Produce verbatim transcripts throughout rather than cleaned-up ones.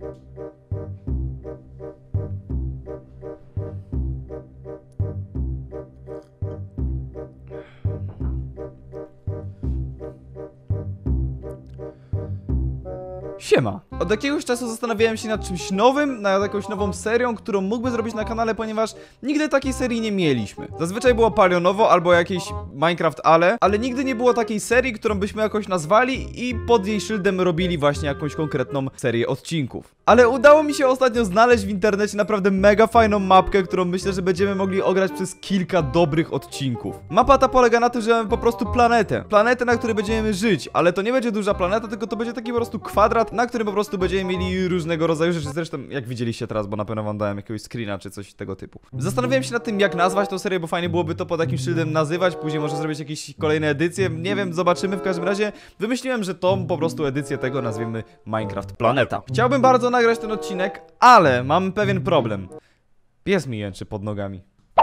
Siema. Od jakiegoś czasu zastanawiałem się nad czymś nowym, nad jakąś nową serią, którą mógłbym zrobić na kanale, ponieważ nigdy takiej serii nie mieliśmy. Zazwyczaj było Palionowo albo jakieś Minecraft Ale, ale nigdy nie było takiej serii, którą byśmy jakoś nazwali i pod jej szyldem robili właśnie jakąś konkretną serię odcinków. Ale udało mi się ostatnio znaleźć w internecie naprawdę mega fajną mapkę, którą myślę, że będziemy mogli ograć przez kilka dobrych odcinków. Mapa ta polega na tym, że mamy po prostu planetę. Planetę, na której będziemy żyć, ale to nie będzie duża planeta, tylko to będzie taki po prostu kwadrat, na którym po prostu będziemy mieli różnego rodzaju rzeczy. Zresztą jak widzieliście teraz, bo na pewno wam dałem jakiegoś screena czy coś tego typu. Zastanawiałem się nad tym, jak nazwać tą serię, bo fajnie byłoby to pod jakimś szyldem nazywać. Później może zrobić jakieś kolejne edycje. Nie wiem, zobaczymy. W każdym razie wymyśliłem, że tą po prostu edycję tego nazwiemy Minecraft Planeta. Chciałbym bardzo nagrać ten odcinek, ale mam pewien problem. Pies mi jęczy pod nogami.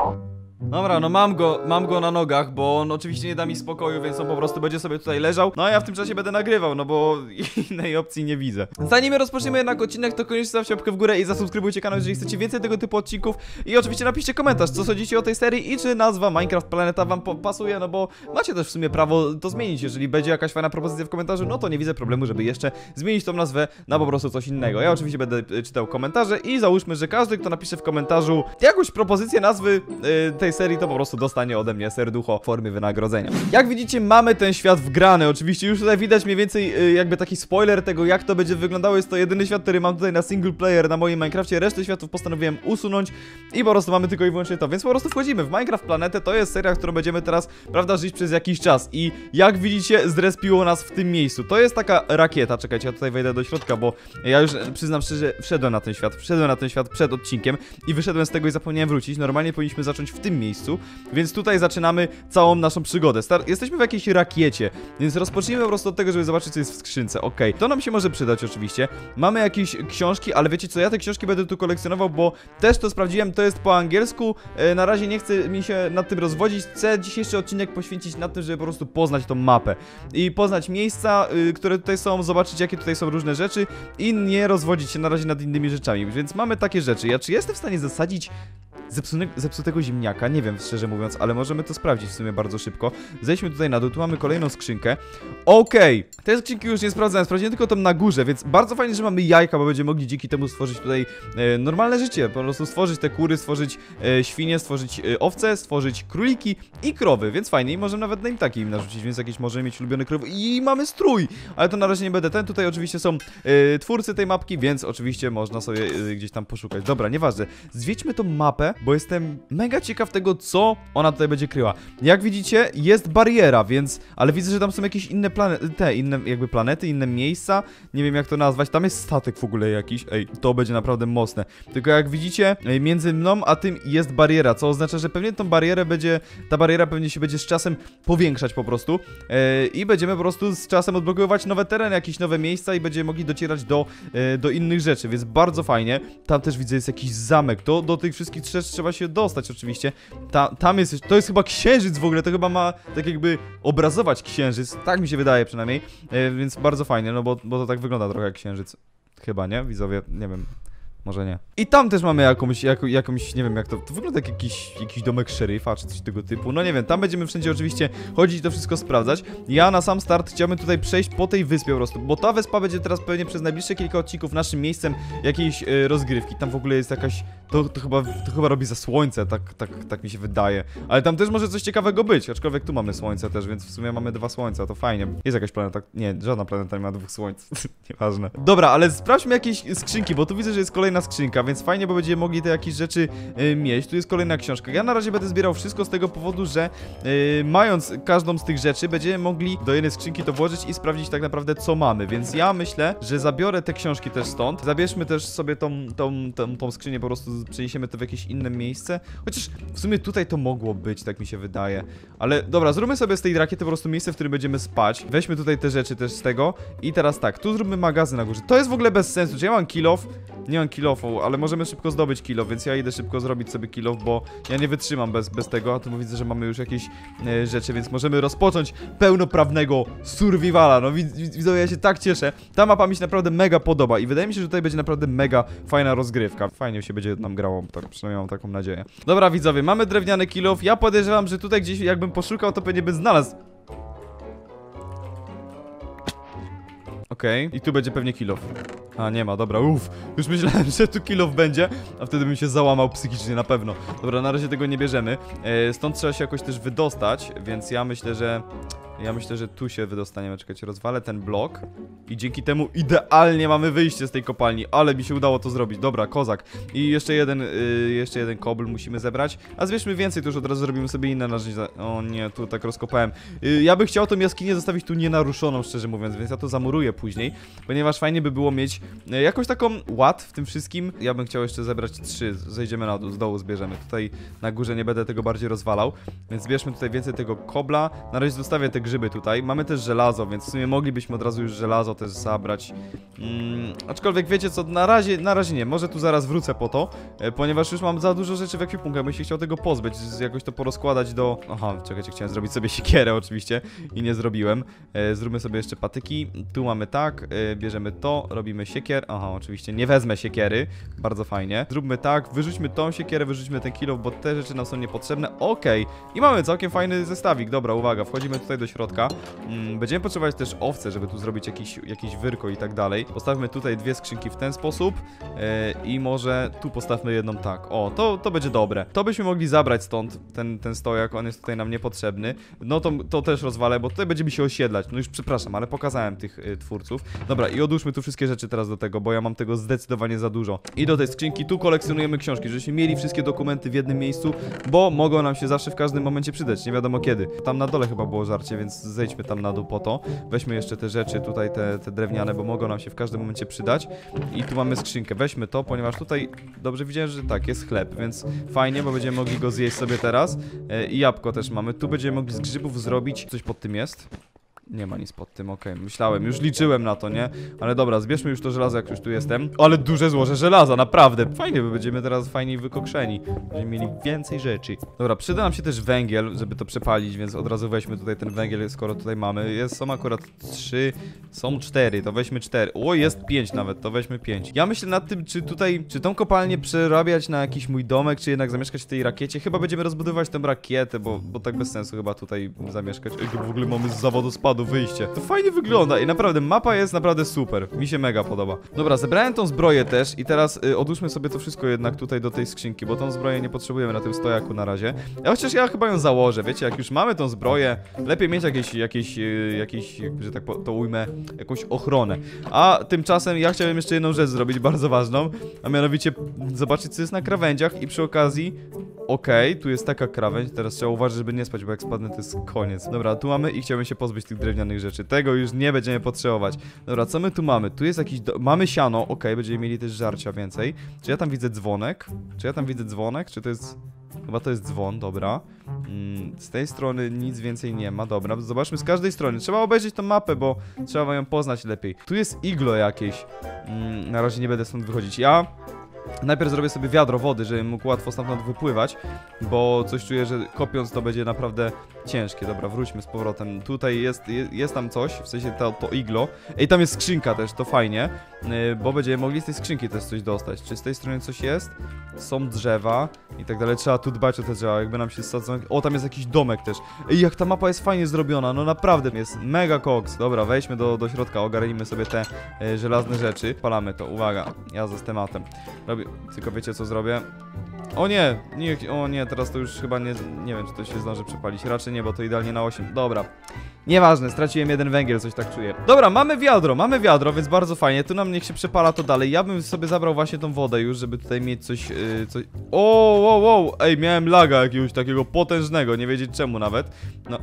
Dobra, no mam go, mam go na nogach, bo on oczywiście nie da mi spokoju, więc on po prostu będzie sobie tutaj leżał. No a ja w tym czasie będę nagrywał, no bo innej opcji nie widzę. Zanim rozpoczniemy jednak odcinek, to koniecznie zostawcie łapkę w górę i zasubskrybujcie kanał, jeżeli chcecie więcej tego typu odcinków. I oczywiście napiszcie komentarz, co sądzicie o tej serii i czy nazwa Minecraft Planeta wam pasuje, no bo macie też w sumie prawo to zmienić. Jeżeli będzie jakaś fajna propozycja w komentarzu, no to nie widzę problemu, żeby jeszcze zmienić tą nazwę na po prostu coś innego. Ja oczywiście będę czytał komentarze i załóżmy, że każdy, kto napisze w komentarzu jakąś propozycję nazwy yy, tej serii, to po prostu dostanie ode mnie serducho w formie wynagrodzenia. Jak widzicie, mamy ten świat wgrany. Oczywiście już tutaj widać mniej więcej yy, jakby taki spoiler tego, jak to będzie wyglądało. Jest to jedyny świat, który mam tutaj na single player na moim Minecrafcie. Resztę światów postanowiłem usunąć i po prostu mamy tylko i wyłącznie to. Więc po prostu wchodzimy w Minecraft Planetę. To jest seria, którą będziemy teraz, prawda, żyć przez jakiś czas. I jak widzicie, zrespiło nas w tym miejscu. To jest taka rakieta. Czekajcie, ja tutaj wejdę do środka, bo ja już przyznam szczerze, wszedłem na ten świat. Wszedłem na ten świat przed odcinkiem i wyszedłem z tego i zapomniałem wrócić. Normalnie powinniśmy zacząć w tym miejscu. Więc tutaj zaczynamy całą naszą przygodę. Star Jesteśmy w jakiejś rakiecie, więc rozpocznijmy po prostu od tego, żeby zobaczyć, co jest w skrzynce. Okej, okay. To nam się może przydać oczywiście. Mamy jakieś książki, ale wiecie co, ja te książki będę tu kolekcjonował, bo też to sprawdziłem, to jest po angielsku. e, Na razie nie chcę mi się nad tym rozwodzić. Chcę dzisiejszy odcinek poświęcić na tym, żeby po prostu poznać tą mapę i poznać miejsca, y, które tutaj są, zobaczyć, jakie tutaj są różne rzeczy i nie rozwodzić się na razie nad innymi rzeczami. Więc mamy takie rzeczy. Ja czy jestem w stanie zasadzić Zepsune, zepsutego ziemniaka? Nie wiem, szczerze mówiąc, ale możemy to sprawdzić w sumie bardzo szybko. Zejdźmy tutaj na dół, tu mamy kolejną skrzynkę. Okej, okay. Te skrzynki już nie sprawdzałem, sprawdziłem tylko tam na górze, więc bardzo fajnie, że mamy jajka, bo będziemy mogli dzięki temu stworzyć tutaj e, normalne życie. Po prostu stworzyć te kury, stworzyć e, świnie, stworzyć e, owce, stworzyć króliki i krowy, więc fajnie. I możemy nawet na im takie im narzucić, więc jakieś możemy mieć ulubione krowy. I mamy strój, ale to na razie nie będę ten. Tutaj oczywiście są e, twórcy tej mapki, więc oczywiście można sobie e, gdzieś tam poszukać. Dobra, nieważne. Zwiedźmy tą mapę, bo jestem mega ciekaw tego, co ona tutaj będzie kryła. Jak widzicie, jest bariera, więc... Ale widzę, że tam są jakieś inne planety, te inne jakby planety, inne miejsca. Nie wiem, jak to nazwać. Tam jest statek w ogóle jakiś. Ej, to będzie naprawdę mocne. Tylko jak widzicie, między mną a tym jest bariera, co oznacza, że pewnie tą barierę będzie... Ta bariera pewnie się będzie z czasem powiększać po prostu. Yy, I będziemy po prostu z czasem odblokowywać nowe tereny, jakieś nowe miejsca i będziemy mogli docierać do, yy, do innych rzeczy, więc bardzo fajnie. Tam też widzę, jest jakiś zamek. Do, do tych wszystkich trzech trzeba się dostać oczywiście. Ta, tam jest, to jest chyba księżyc w ogóle, to chyba ma tak jakby obrazować księżyc, tak mi się wydaje przynajmniej, e, więc bardzo fajnie, no bo, bo to tak wygląda trochę jak księżyc. Chyba, nie? Widzowie, nie wiem. Może nie. I tam też mamy jakąś, jak, jakąś, nie wiem jak to, to wygląda jak jakiś, jakiś domek szeryfa, czy coś tego typu. No nie wiem, tam będziemy wszędzie oczywiście chodzić i to wszystko sprawdzać. Ja na sam start chciałbym tutaj przejść po tej wyspie po prostu, bo ta wyspa będzie teraz pewnie przez najbliższe kilka odcinków naszym miejscem jakiejś e, rozgrywki. Tam w ogóle jest jakaś, to, to, chyba, to chyba robi za słońce, tak, tak, tak mi się wydaje. Ale tam też może coś ciekawego być, aczkolwiek tu mamy słońce też, więc w sumie mamy dwa słońca, to fajnie. Jest jakaś planeta, nie, żadna planeta nie ma dwóch słońc, nieważne. Dobra, ale sprawdźmy jakieś skrzynki, bo tu widzę, że jest kolejna skrzynka, więc fajnie, bo będziemy mogli te jakieś rzeczy y, mieć. Tu jest kolejna książka. Ja na razie będę zbierał wszystko z tego powodu, że y, mając każdą z tych rzeczy, będziemy mogli do jednej skrzynki to włożyć i sprawdzić tak naprawdę, co mamy. Więc ja myślę, że zabiorę te książki też stąd. Zabierzmy też sobie tą, tą, tą, tą skrzynię, po prostu przeniesiemy to w jakieś inne miejsce. Chociaż w sumie tutaj to mogło być, tak mi się wydaje. Ale dobra, zróbmy sobie z tej rakiety po prostu miejsce, w którym będziemy spać. Weźmy tutaj te rzeczy też z tego. I teraz tak, tu zróbmy magazyn na górze. To jest w ogóle bez sensu. Czy ja mam kill off? Nie mam kill kilofu, ale możemy szybko zdobyć kilof, więc ja idę szybko zrobić sobie kilof, bo ja nie wytrzymam bez, bez tego, a tu widzę, że mamy już jakieś e, rzeczy, więc możemy rozpocząć pełnoprawnego survivala. No widzowie, ja się tak cieszę. Ta mapa mi się naprawdę mega podoba i wydaje mi się, że tutaj będzie naprawdę mega fajna rozgrywka. Fajnie się będzie nam grało, tak, przynajmniej mam taką nadzieję. Dobra widzowie, mamy drewniany kilof. Ja podejrzewam, że tutaj gdzieś jakbym poszukał, to pewnie bym znalazł. Okej, okay. I tu będzie pewnie kilof. A, nie ma, dobra, uff. Już myślałem, że tu kilof będzie, a wtedy bym się załamał psychicznie na pewno. Dobra, na razie tego nie bierzemy. e, Stąd trzeba się jakoś też wydostać, więc ja myślę, że... Ja myślę, że tu się wydostaniemy. Czekajcie, rozwalę ten blok i dzięki temu idealnie mamy wyjście z tej kopalni. Ale mi się udało to zrobić. Dobra, kozak. I jeszcze jeden, yy, jeszcze jeden kobl musimy zebrać. A zbierzmy więcej, to już od razu zrobimy sobie inne narzędzia. O nie, tu tak rozkopałem. Yy, ja bym chciał tą jaskinię zostawić tu nienaruszoną, szczerze mówiąc, więc ja to zamuruję później. Ponieważ fajnie by było mieć yy, jakąś taką ład w tym wszystkim. Ja bym chciał jeszcze zebrać trzy. Zejdziemy na dół, z dołu zbierzemy. Tutaj na górze nie będę tego bardziej rozwalał. Więc zbierzmy tutaj więcej tego kobla. Na razie zostawię te grzyby tutaj. Mamy też żelazo, więc w sumie moglibyśmy od razu już żelazo też zabrać. Mm, aczkolwiek wiecie co, na razie, na razie nie. Może tu zaraz wrócę po to, e, ponieważ już mam za dużo rzeczy w ekwipunku. Ja bym się chciał tego pozbyć, z, jakoś to porozkładać do... Aha, czekajcie, chciałem zrobić sobie siekierę oczywiście i nie zrobiłem. E, zróbmy sobie jeszcze patyki. Tu mamy tak, e, bierzemy to, robimy siekier. Aha, oczywiście nie wezmę siekiery. Bardzo fajnie. Zróbmy tak, wyrzućmy tą siekierę, wyrzućmy ten kilof, bo te rzeczy nam są niepotrzebne. Okej. Okay. I mamy całkiem fajny zestawik. Dobra, uwaga, wchodzimy tutaj do środka. Będziemy potrzebować też owce, żeby tu zrobić jakiś, jakiś wyrko i tak dalej. Postawmy tutaj dwie skrzynki w ten sposób yy, i może tu postawmy jedną tak. O, to, to będzie dobre. To byśmy mogli zabrać stąd, ten, ten stojak, on jest tutaj nam niepotrzebny. No to, to też rozwalę, bo tutaj będziemy się osiedlać. No już przepraszam, ale pokazałem tych yy, twórców. Dobra, i odłóżmy tu wszystkie rzeczy teraz do tego, bo ja mam tego zdecydowanie za dużo. I do tej skrzynki tu kolekcjonujemy książki, żebyśmy mieli wszystkie dokumenty w jednym miejscu, bo mogą nam się zawsze w każdym momencie przydać, nie wiadomo kiedy. Tam na dole chyba było żarcie, więc zejdźmy tam na dół po to. Weźmy jeszcze te rzeczy tutaj, te, te drewniane, bo mogą nam się w każdym momencie przydać. I tu mamy skrzynkę. Weźmy to, ponieważ tutaj dobrze widziałem, że tak, jest chleb, więc fajnie, bo będziemy mogli go zjeść sobie teraz. E, I jabłko też mamy. Tu będziemy mogli z grzybów zrobić. Coś pod tym jest? Nie ma nic pod tym, okej, okay. Myślałem, już liczyłem na to, nie? Ale dobra, zbierzmy już to żelazo, jak już tu jestem. Ale duże złoże żelaza, naprawdę. Fajnie, bo będziemy teraz fajniej wykokrzeni. Będziemy mieli więcej rzeczy. Dobra, przyda nam się też węgiel, żeby to przepalić, więc od razu weźmy tutaj ten węgiel, skoro tutaj mamy. Jest, są akurat trzy, są cztery, to weźmy cztery. O, jest pięć nawet, to weźmy pięć. Ja myślę nad tym, czy tutaj, czy tą kopalnię przerabiać na jakiś mój domek, czy jednak zamieszkać w tej rakiecie. Chyba będziemy rozbudowywać tę rakietę, bo, bo tak bez sensu chyba tutaj zamieszkać. Ej, tu w ogóle mamy z zawodu spadu wyjście. To fajnie wygląda i naprawdę mapa jest naprawdę super. Mi się mega podoba. Dobra, zebrałem tą zbroję też i teraz y, odłóżmy sobie to wszystko jednak tutaj do tej skrzynki, bo tą zbroję nie potrzebujemy na tym stojaku na razie. Ja chociaż ja chyba ją założę, wiecie, jak już mamy tą zbroję, lepiej mieć jakieś, jakieś, y, jakieś, że tak to ujmę, jakąś ochronę. A tymczasem ja chciałem jeszcze jedną rzecz zrobić, bardzo ważną, a mianowicie zobaczyć, co jest na krawędziach i przy okazji... Okej, okay, tu jest taka krawędź, teraz trzeba uważać, żeby nie spać, bo jak spadnę, to jest koniec. Dobra, tu mamy i chciałbym się pozbyć tych drewnianych rzeczy. Tego już nie będziemy potrzebować. Dobra, co my tu mamy? Tu jest jakiś... Do... Mamy siano, okej, okay, będziemy mieli też żarcia więcej. Czy ja tam widzę dzwonek? Czy ja tam widzę dzwonek? Czy to jest... Chyba to jest dzwon, dobra. Mm, z tej strony nic więcej nie ma, dobra. Zobaczmy z każdej strony. Trzeba obejrzeć tą mapę, bo trzeba ją poznać lepiej. Tu jest iglo jakieś. Mm, na razie nie będę stąd wychodzić. Ja... Najpierw zrobię sobie wiadro wody, żebym mógł łatwo stamtąd wypływać, bo coś czuję, że kopiąc to będzie naprawdę ciężkie. Dobra, wróćmy z powrotem. Tutaj jest, jest, jest tam coś, w sensie to, to iglo. Ej, tam jest skrzynka też, to fajnie, yy, bo będziemy mogli z tej skrzynki też coś dostać. Czy z tej strony coś jest? Są drzewa i tak dalej. Trzeba tu dbać o te drzewa, jakby nam się sadzą. O, tam jest jakiś domek też. Ej, jak ta mapa jest fajnie zrobiona, no naprawdę jest mega koks. Dobra, wejdźmy do, do środka, ogarnijmy sobie te yy, żelazne rzeczy. Palamy to, uwaga, ja z tematem. Robię, tylko wiecie co zrobię? O nie, nie, o nie, teraz to już chyba nie, nie wiem, czy to się zdąży przepalić. Raczej nie, bo to idealnie na osiem. Dobra. Nieważne, straciłem jeden węgiel, coś tak czuję. Dobra, mamy wiadro, mamy wiadro, więc bardzo fajnie. Tu nam niech się przepala to dalej. Ja bym sobie zabrał właśnie tą wodę już, żeby tutaj mieć coś, yy, coś... O, wow, wow, ej, miałem laga jakiegoś takiego potężnego, nie wiedzieć czemu nawet. No...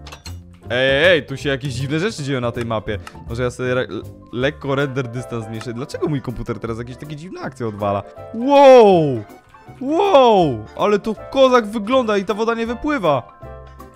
Ej, ej, tu się jakieś dziwne rzeczy dzieją na tej mapie. Może ja sobie lekko render dystans zmniejszę. Dlaczego mój komputer teraz jakieś takie dziwne akcje odwala? Wow! Wow! Ale to kozak wygląda i ta woda nie wypływa.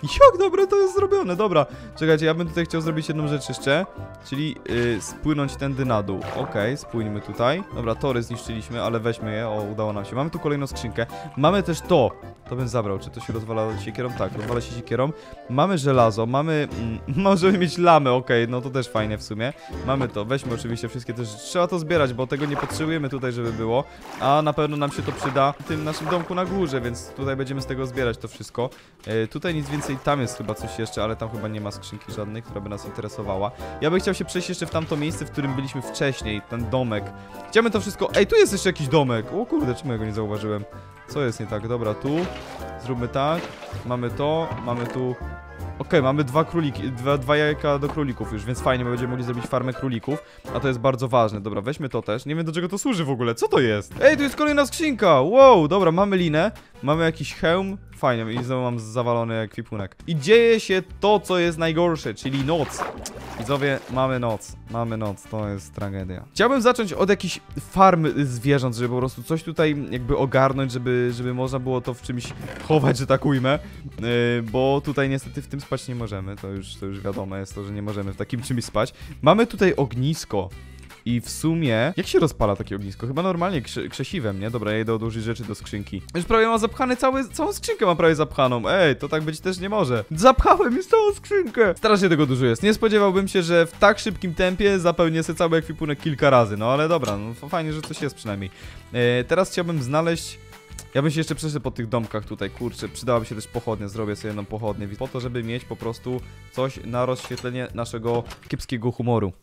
Jak dobre to jest zrobione, dobra. Czekajcie, ja bym tutaj chciał zrobić jedną rzecz jeszcze, czyli yy, spłynąć tędy na dół. Okej, okay, spłyńmy tutaj. Dobra, tory zniszczyliśmy, ale weźmy je, o, udało nam się. Mamy tu kolejną skrzynkę. Mamy też to. To bym zabrał, czy to się rozwala siekierą? Tak, rozwala się siekierą. Mamy żelazo, mamy... Mm, możemy mieć lamy, okej, okay, no to też fajnie w sumie. Mamy to, weźmy oczywiście wszystkie też. Trzeba to zbierać, bo tego nie potrzebujemy tutaj, żeby było. A na pewno nam się to przyda w tym naszym domku na górze, więc tutaj będziemy z tego zbierać to wszystko. Yy, tutaj nic więcej, tam jest chyba coś jeszcze, ale tam chyba nie ma skrzynki żadnej, która by nas interesowała. Ja bym chciał się przejść jeszcze w tamto miejsce, w którym byliśmy wcześniej, ten domek. Chciałbym to wszystko... Ej, tu jest jeszcze jakiś domek! O kurde, czemu ja go nie zauważyłem? Co jest nie tak? Dobra, tu. Zróbmy tak. Mamy to, mamy tu... Okej, okay, mamy dwa króliki, dwa, dwa jajka do królików już, więc fajnie, bo będziemy mogli zrobić farmę królików. A to jest bardzo ważne. Dobra, weźmy to też. Nie wiem, do czego to służy w ogóle. Co to jest? Ej, tu jest kolejna skrzynka! Wow, dobra, mamy linę. Mamy jakiś hełm. Fajnie, i znowu mam zawalony ekwipunek. I dzieje się to, co jest najgorsze, czyli noc. Widzowie, mamy noc. Mamy noc, to jest tragedia. Chciałbym zacząć od jakichś farm zwierząt, żeby po prostu coś tutaj jakby ogarnąć, żeby, żeby można było to w czymś chować, że tak ujmę. Yy, bo tutaj niestety w tym spać nie możemy. To już, to już wiadomo jest to, że nie możemy w takim czymś spać. Mamy tutaj ognisko. I w sumie... Jak się rozpala takie ognisko? Chyba normalnie krze krzesiwem, nie? Dobra, ja idę odłożyć rzeczy do skrzynki. Już prawie mam zapchany cały... Całą skrzynkę mam prawie zapchaną. Ej, to tak być też nie może. Zapchałem już całą skrzynkę! Strasznie tego dużo jest. Nie spodziewałbym się, że w tak szybkim tempie zapełnię sobie cały ekwipunek kilka razy. No ale dobra, no fajnie, że coś jest przynajmniej. E, teraz chciałbym znaleźć... Ja bym się jeszcze przeszedł po tych domkach tutaj, kurczę, przydałaby się też pochodnia, zrobię sobie jedną pochodnię, po to, żeby mieć po prostu coś na rozświetlenie naszego kiepskiego humoru.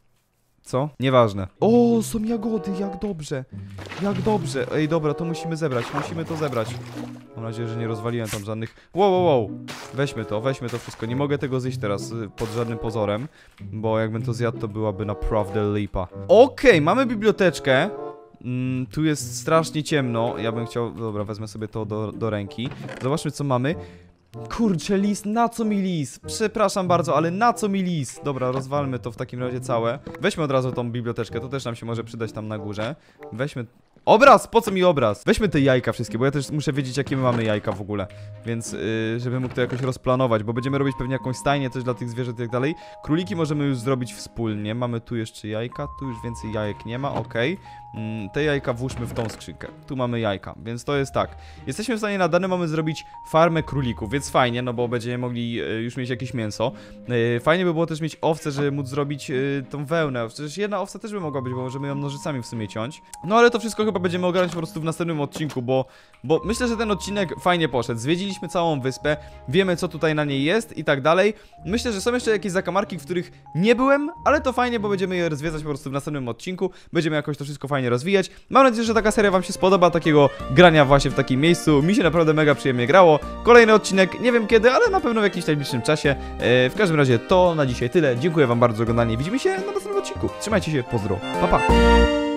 Co? Nieważne. O, są jagody, jak dobrze. Jak dobrze. Ej, dobra, to musimy zebrać, musimy to zebrać. Mam nadzieję, że nie rozwaliłem tam żadnych... Wow, wow, wow. Weźmy to, weźmy to wszystko. Nie mogę tego zjeść teraz pod żadnym pozorem, bo jakbym to zjadł, to byłaby naprawdę lipa. Okej, okay, mamy biblioteczkę. Mm, tu jest strasznie ciemno. Ja bym chciał... Dobra, wezmę sobie to do, do ręki. Zobaczmy, co mamy. Kurczę, lis, na co mi lis? Przepraszam bardzo, ale na co mi lis? Dobra, rozwalmy to w takim razie całe. Weźmy od razu tą biblioteczkę, to też nam się może przydać tam na górze. Weźmy... Obraz! Po co mi obraz? Weźmy te jajka wszystkie, bo ja też muszę wiedzieć, jakie my mamy jajka w ogóle. Więc, yy, żeby mógł to jakoś rozplanować, bo będziemy robić pewnie jakąś stajnię, coś dla tych zwierząt i tak dalej. Króliki możemy już zrobić wspólnie. Mamy tu jeszcze jajka, tu już więcej jajek nie ma, okej. Okay. Mm, te jajka włóżmy w tą skrzynkę. Tu mamy jajka, więc to jest tak. Jesteśmy w stanie na dany moment zrobić farmę królików, więc fajnie, no bo będziemy mogli yy, już mieć jakieś mięso. Yy, fajnie by było też mieć owce, żeby móc zrobić yy, tą wełnę. Przecież jedna owca też by mogła być, bo możemy ją nożycami w sumie ciąć. No ale to wszystko chyba będziemy ogarnąć po prostu w następnym odcinku, bo, bo myślę, że ten odcinek fajnie poszedł. Zwiedziliśmy całą wyspę, wiemy, co tutaj na niej jest i tak dalej. Myślę, że są jeszcze jakieś zakamarki, w których nie byłem, ale to fajnie, bo będziemy je zwiedzać po prostu w następnym odcinku. Będziemy jakoś to wszystko fajnie rozwijać. Mam nadzieję, że taka seria wam się spodoba, takiego grania właśnie w takim miejscu. Mi się naprawdę mega przyjemnie grało. Kolejny odcinek, nie wiem kiedy, ale na pewno w jakimś najbliższym czasie. E, w każdym razie to na dzisiaj tyle. Dziękuję wam bardzo za oglądanie. Widzimy się na następnym odcinku. Trzymajcie się, pozdro. Pa, pa.